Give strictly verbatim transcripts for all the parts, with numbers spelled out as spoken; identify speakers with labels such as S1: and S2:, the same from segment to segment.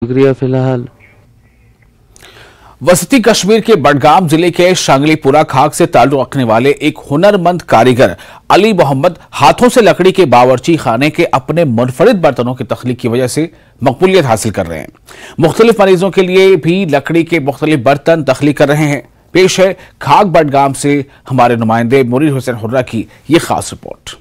S1: शुक्रिया फिलहाल।
S2: वसती कश्मीर के बडगाम जिले के शांगलीपुरा खाक से ताल्लुक रखने वाले एक हुनरमंद कारीगर अली मोहम्मद हाथों से लकड़ी के बावर्ची खाने के अपने मुनफरिद बर्तनों की तख्लीक की वजह से मकबूलियत हासिल कर रहे हैं। मुख्तलिफ मरीजों के लिए भी लकड़ी के मुख्तलिफ बर्तन तख्लीक कर रहे हैं। पेश है खाक बडगाम से हमारे नुमाइंदे मुनीर हुसैन हुर्रा की ये खास रिपोर्ट।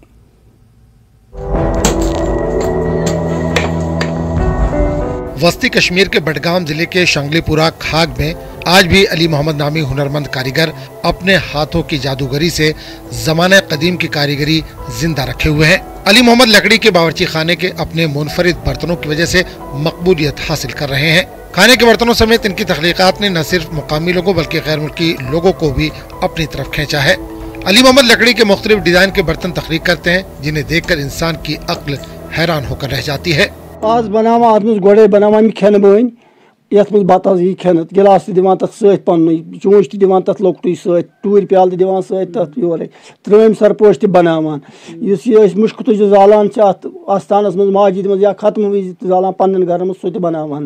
S3: वस्ती कश्मीर के बडगाम जिले के शांगलीपुरा खाक में आज भी अली मोहम्मद नामी हुनरमंद कारीगर अपने हाथों की जादूगरी से जमाने कदीम की कारीगरी जिंदा रखे हुए हैं। अली मोहम्मद लकड़ी के बावर्ची खाने के अपने मुनफरिद बर्तनों की वजह से मकबूलियत हासिल कर रहे हैं। खाने के बर्तनों समेत इनकी तख्लीकात ने न सिर्फ मुकामी लोगों बल्कि गैर मुल्की लोगों को भी अपनी तरफ खींचा है। अली मोहम्मद लकड़ी के मुख्तलिफ डिजाइन के बर्तन तख्लीक करते हैं जिन्हें देखकर इंसान की अक्ल हैरान होकर रह जाती है।
S4: आज बनावा अत मज गोड़े बनावा खेन बन यथ मज बत यह खेन गिलास दिवान तथ सत पन चूंच दिवान तथ लोकटू सत टूर प्याल दिवान सत तथ योर त्रेम सरपोश तह बनावान इस मुश्क तुज जालान अत आस्थानस मज माजिद मज या खत्म विज जालान पन्न घर मज सह बनावान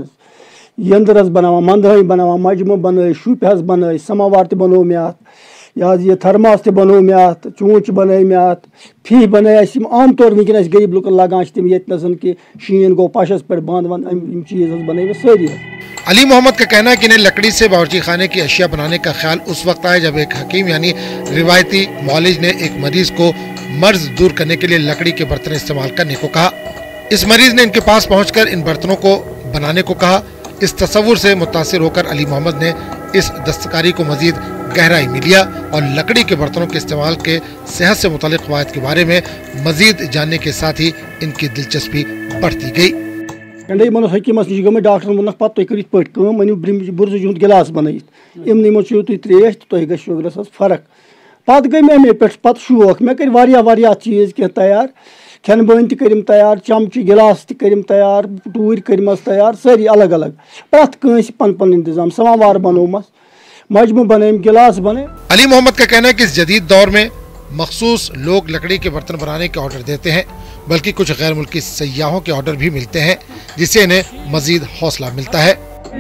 S4: यंदर बनावान मंदहई बनावान मजमु बन शुप बन समावार तह बनो मे अत यह थर्मास तह बनो मे अत चूंच बन मे अत फी बन आम तौर वनकस गरीब लुकन लगान तम ये कि शीन गो पशस पे बंद वंद चीज बन सारी।
S3: अली मोहम्मद का कहना है कि इन्हें लकड़ी से बावर्ची खाने की अशिया बनाने का ख्याल उस वक्त आया जब एक हकीम यानी रिवायती मौलिज ने एक मरीज को मर्ज दूर करने के लिए लकड़ी के बर्तन इस्तेमाल करने को कहा। इस मरीज ने इनके पास पहुंचकर इन बर्तनों को बनाने को कहा। इस तस्वुर से मुतासिर होकर अली मोहम्मद ने इस दस्तकारी को मजीद गहराई में लिया और लकड़ी के बर्तनों के इस्तेमाल के सेहत से मुतालिक क़वायद के बारे में मजीद जानने के साथ ही इनकी दिलचस्पी बढ़ती गई।
S4: कंडे मन हकीमस नश गई डॉक्टर वोन पे तुम मनु बुर्ज हूं गिलास बन इमन मो तुम त्रेश तुम गई शुगरस फर्क पत गई मे पे पत शौक मे कर वारिया चीज़ कह तैयार खेन बन तम तैयार चमच गिलास तम तैयार टूर करमस तैयार सारी अलग अलग प्रत कंस पन पन इंतजाम समावार बनोमस मजमू बन गिलास बने।
S3: अली मोहम्मद का कहना है कि इस जदीद दौर में मखसूस लोग लकड़ी के बर्तन बनाने के ऑर्डर देते हैं बल्कि कुछ गैर मुल्की सयाहों के ऑर्डर भी मिलते हैं जिससे इन्हें मजीद हौसला मिलता है।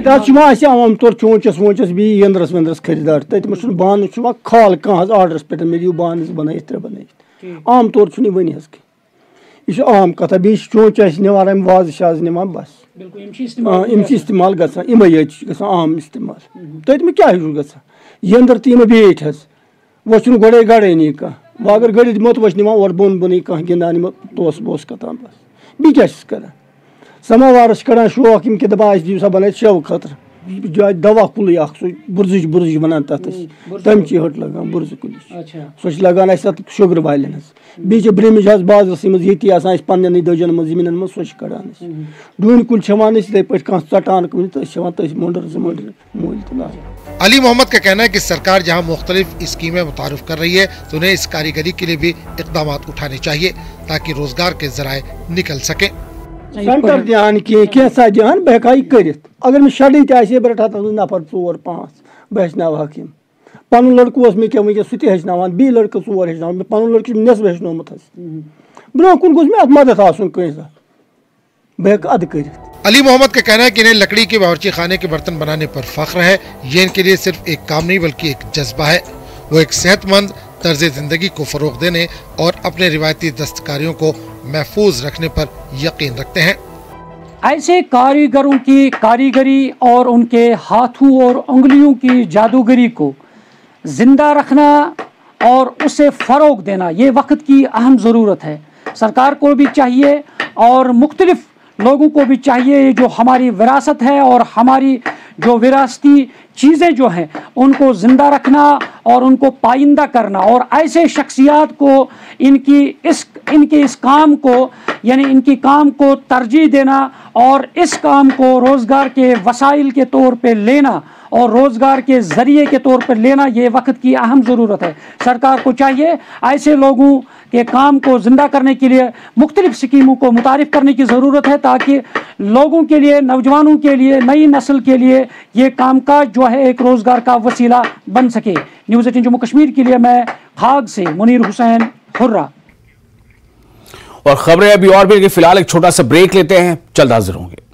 S4: आम तौर चूंचस वूंचस भी यंदरस वंदरस खरीदार तथ बान खाल कह आर्डरस पे मे दिव बान बन त्रे बन आम तौर वन यह आम कथा बी चूंच नवान अम वाज नवान बस इम इस्तेमाल गसान इमे गसान आम इस्तेमाल तथ क्या गसान यंदर तो यम बेट वो गोड़े गड़े नी कह वह अगर गड़े मत वो निवान और बोन बोन कह गिंदान तोस बोस कतान बस बी क्या कर समावारस कड़ान शौक यम कि दपा दिव बन शव खतर दवा कुल बुर्ज बुर्ज वन तथ तम हट लगान बुर्ज कुल सह लगान शुगर वाले बी ब्रमिज बाजरस ये पन्न दजन मज जमीन मज सह कड़ान डून कुल छवान इथे पे चटान कुन तो मुंडर मुंडर मूल तो।
S3: अली मोहम्मद का कहना है कि सरकार जहां मुख्तलिफ स्कीमें मुतारुफ कर रही है तो उन्हें इस कारीगरी के लिए भी इकदाम उठाने चाहिए ताकि रोजगार के जराए निकल सके।
S4: सेंटर ध्यान कैसा ध्यान बह कर अगर मे शड ते बह रटा नफर चोर पाँच बह हेचनाव हकीम पन लड़को मे क्या वह सह हेचनावान बी लड़के चोर हेचनावान पन लड़के नस्ब हेचनोमुत ब्रो कुन गोस मे अत मदद आसन कंसा बह अद कर।
S3: अली मोहम्मद का कहना है कि इन्हें लकड़ी के बावर्ची खाने के बर्तन बनाने पर फख्र है। ये इनके लिए सिर्फ एक काम नहीं बल्कि एक जज्बा है। वो एक सेहतमंद तर्ज जिंदगी को फरोग देने और अपने रिवायती दस्तकारियों को महफूज रखने पर यकीन रखते हैं।
S5: ऐसे कारीगरों की कारीगरी और उनके हाथों और उंगलियों की जादूगरी को जिंदा रखना और उसे फरोग देना ये वक्त की अहम ज़रूरत है। सरकार को भी चाहिए और मुख्तलिफ लोगों को भी चाहिए जो हमारी विरासत है और हमारी जो विरासती चीज़ें जो हैं उनको ज़िंदा रखना और उनको पाइंदा करना और ऐसे शख्सियात को इनकी इस इनके इस काम को यानी इनकी काम को तरजीह देना और इस काम को रोज़गार के वसाइल के तौर पे लेना और रोज़गार के ज़रिए के तौर पर लेना ये वक्त की अहम ज़रूरत है। सरकार को चाहिए ऐसे लोगों के काम को ज़िंदा करने के लिए मुख्तलिफ स्कीमों को मुतारिफ करने की ज़रूरत है ताकि लोगों के लिए नौजवानों के लिए नई नस्ल के लिए ये कामकाज जो है एक रोज़गार का वसीला बन सके। न्यूज़ एटीन जम्मू कश्मीर के लिए मैं खाग से मुनीर हुसैन हुर्रा।
S2: और खबरें अभी और भी, फिलहाल एक छोटा सा ब्रेक लेते हैं, जल्द हाजिर होंगे।